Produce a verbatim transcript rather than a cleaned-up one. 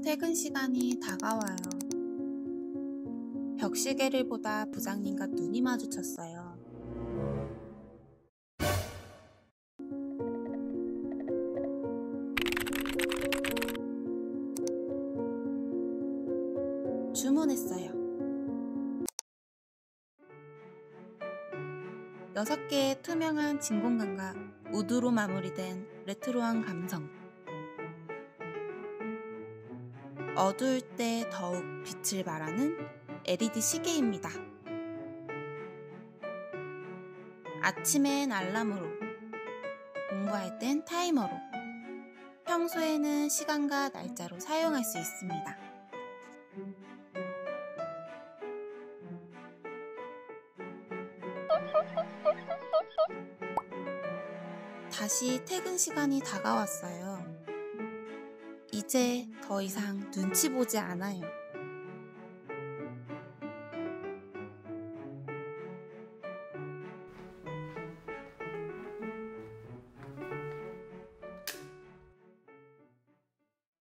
퇴근 시간이 다가와요. 벽시계를 보다 부장님과 눈이 마주쳤어요. 주문했어요. 여섯 개의 투명한 진공관과 우드로 마무리된 레트로한 감성. 어두울 때 더욱 빛을 발하는 엘이디 시계입니다. 아침엔 알람으로, 공부할 땐 타이머로, 평소에는 시간과 날짜로 사용할 수 있습니다. 다시 퇴근 시간이 다가왔어요. 이제 더 이상 눈치 보지 않아요.